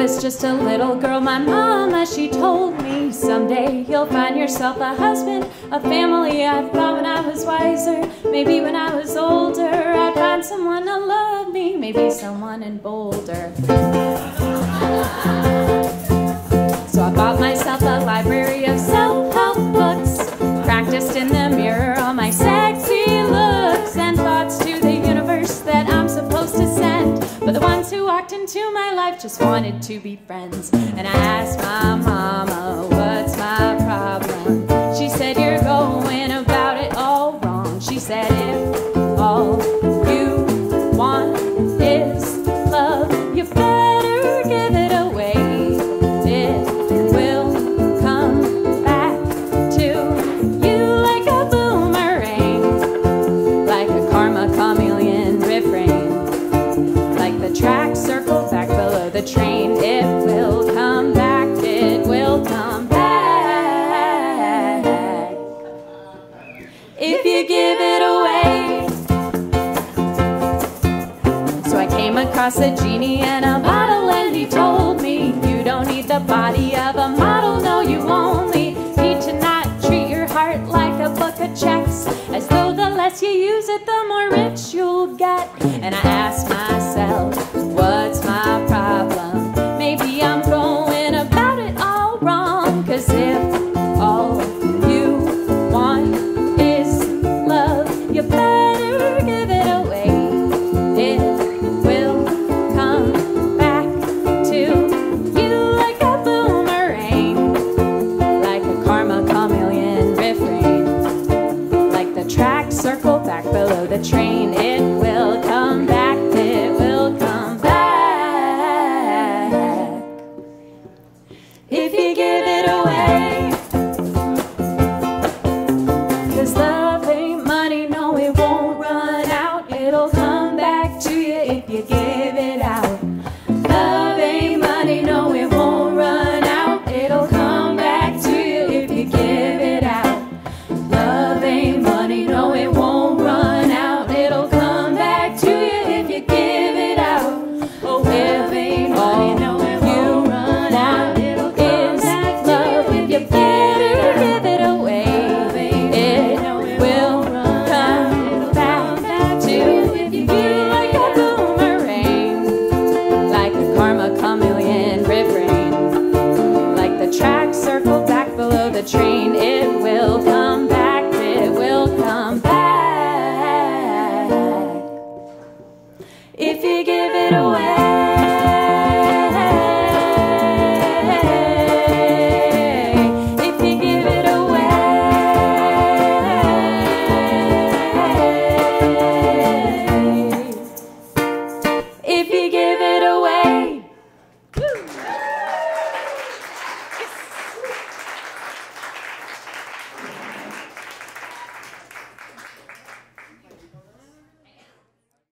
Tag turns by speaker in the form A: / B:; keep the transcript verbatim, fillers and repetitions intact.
A: was just a little girl, my mama, she told me, someday you'll find yourself a husband, a family. I thought when I was wiser, maybe when I was older, I'd find someone to love me, maybe someone in Boulder. So I bought myself a library of self-help books, practiced in the mirror all my sexy looks, and thoughts to the universe that I'm supposed to send. But the ones who walked into my life just wanted to be friends. And I asked my mama, what's my problem? She said, you're going about it all wrong. She said, if all you want is love, you better give it away. It will come back to you like a boomerang, like a Karma Chameleon refrain, like the track circle back below the train. It will come back, it will come back, if you give it away. So I came across a genie in a bottle, and he told me, you don't need the body of a model, no, you only need to not treat your heart like a book of checks, as though the less you use it, the more rich you'll get. And I asked myself, what's my problem? Maybe I'm going about it all wrong, 'cause if all you want is love, you better give it away. It will come back to you like a boomerang, like a Karma Chameleon refrain, like the track circle back below the train. It will come back, it will come back, if you give it away. 'Cause the